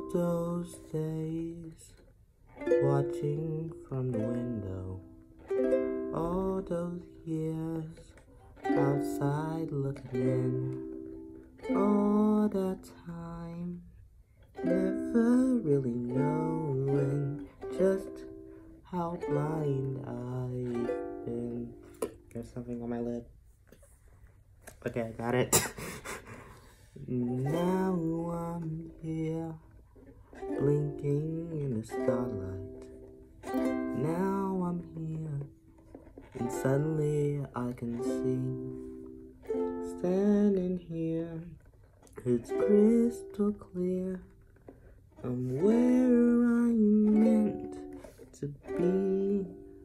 those days, watching from the window, all those years outside looking in, all that time, never really knowing just how blind I've been. There's something on my lip. Okay, I got it. Now I'm here, blinking in the starlight. Now I'm here, and suddenly I can see. Standing here, it's crystal clear. I'm where I'm meant to be.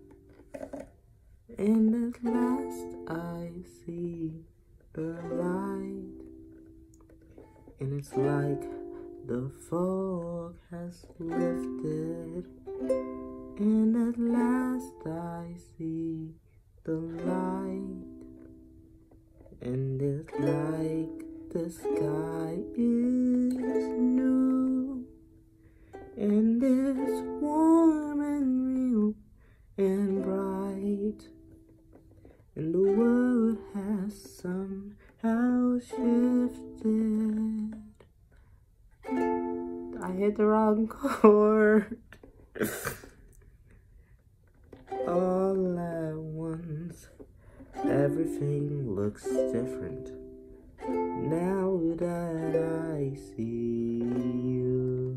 And at last I see the light. And it's like the fog has lifted, and at last I see the light, and it's like the sky is new, and it's warm and real and bright, and the world has somehow shifted. I hit the wrong chord. All at once, everything looks different now that I see you.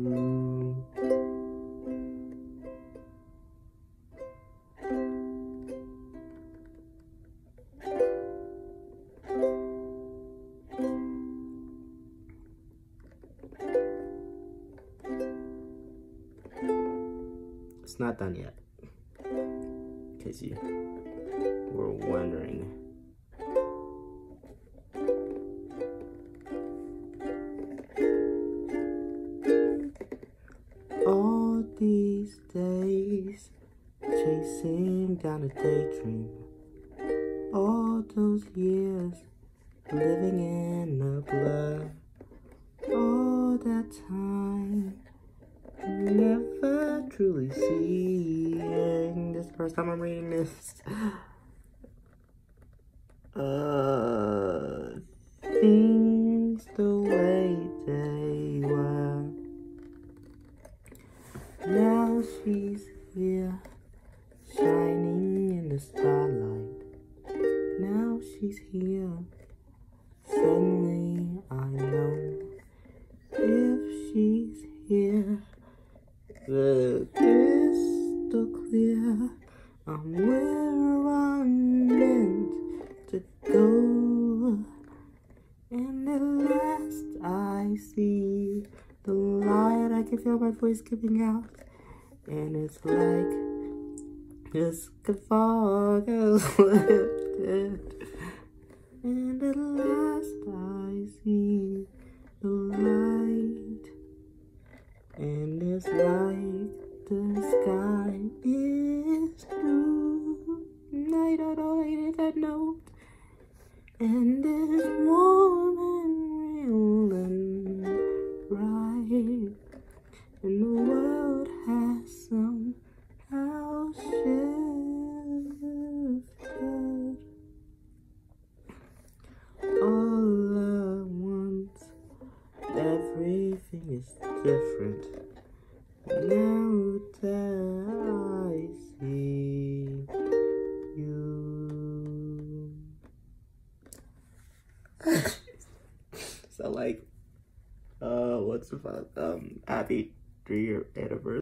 It's not done yet, in case you were wondering. All these days, chasing down a daydream. All those years, living in a blur. All that time, never truly seeing. This is the first time I'm reading this. Things the way they were. Now she's here, shining in the starlight. Now she's here, suddenly I know. If she's here, the crystal clear, I'm where I'm meant to go. And at last I see the light. I can feel my voice giving out, and it's like this fog has lifted. And at last I see the light, and it's like the sky is blue. And I don't know, I hit that note. And it's warm and real and bright, and the world has somehow shifted. All at once, everything is different now that I see you. So like, what's the fuck? Happy 3-year anniversary.